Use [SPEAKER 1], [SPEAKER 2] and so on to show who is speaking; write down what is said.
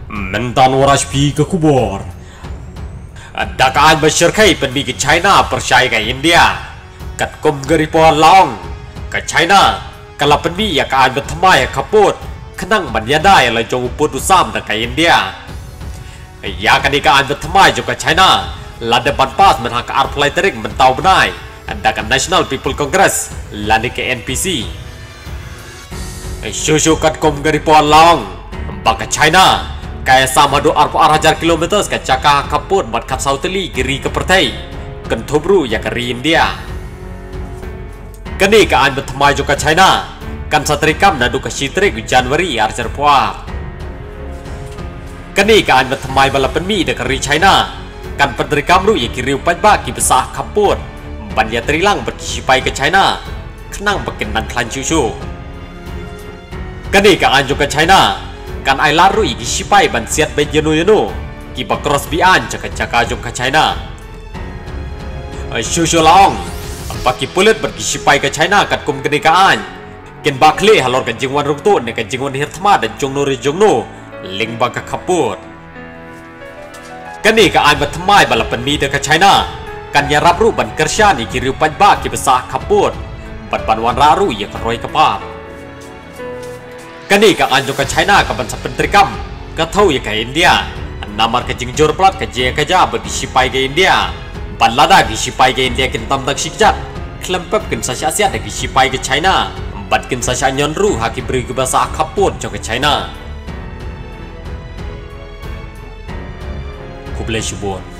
[SPEAKER 1] Mentan waras pi ke kubur. Dakaan bersyirkai penbi ke China percaya ke India. Kat kum geri pohon long ke China. Kalau penbi ya kaan bertemai kaput. Kenang banyadai la jong uput usam ke India. Ya kan ikaan bertemai juga China. La depan pas menhak arplay terik mentau benai. Dakan National People Congress lani ke NPC. Shushu kat kum geri pohon long baka China. Kaya sama 2,000 kilometer ke cakah kaput mat kat sauteli giri ke pertai kentubru ya ke India. Kini kaan bertemai juga China kan satrikam nadu ke Shitrik Januari arjar puar. Kini kaan bertemai bala penmi de keri China kan pentrikam ru ya kiri upat ba ki besah kaput ban ya trilang berkisipai ke China kenang bekin nan klan shushu. Kini kaan juga China kan ai laru i gisipai ban siat be yenu ki ba cross bian caka jong ka China. Shushu laong baki pulut bergisipai ke China kat kum kenekaan ken bakle halor kan jingwan ruktu ne kan jingwan hirtma dan jongno ling ba ka kaput. Kani ka ai batmai bala penmi de ka China kan ya rabru ban kersya ni kiri upat ba ki besah kaput ban wan raru ya ka roi kapap. Kani ka anjo ka China ka bansa pentrikam ka thau ya ka India namar ka jingjor plat ka je ka ja bergisipai ke India ban lada gisipai ke India kin tam tak sikjat klempep kin sa Asia de gisipai ke China ban kin sa nyonru haki beri ke bahasa kaput jo ke China. Kublai Shubon.